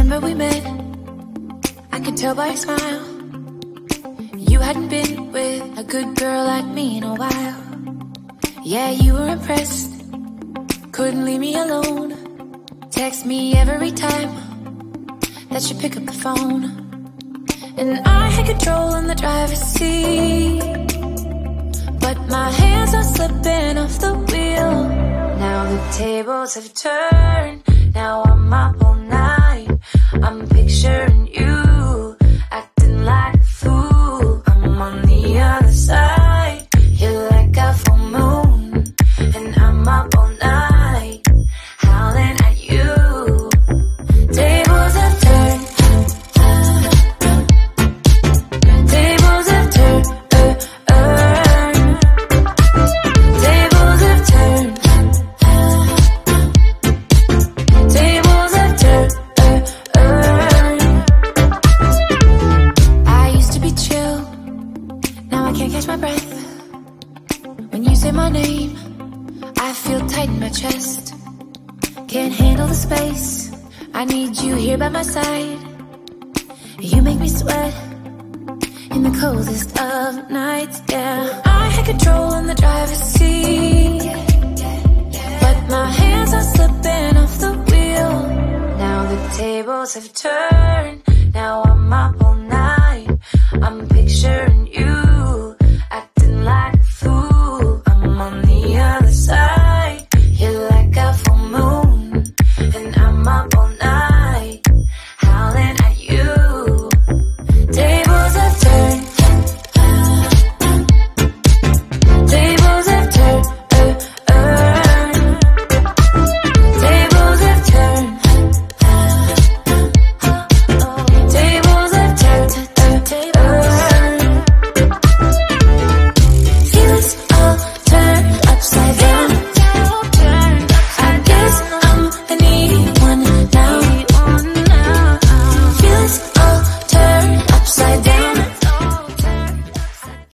Remember we met, I could tell by your smile. You hadn't been with a good girl like me in a while. Yeah, you were impressed, couldn't leave me alone. Text me every time that you pick up the phone. And I had control in the driver's seat, but my hands are slipping off the wheel. Now the tables have turned, now I'm up all night. I'm picturing you, acting like a fool. I'm on the other side, you're like a full moon, and I'm up all night, howling at you. Tables have turned, tables have turned, tables have turned, tables have turned. I used to be chill, now I can't catch my breath. When you say my name, I feel tight in my chest. Can't handle the space, I need you here by my side. You make me sweat in the coldest of nights, yeah. I had control in the driver's seat, but my hands are slipping off the wheel. Now the tables have turned, now I'm up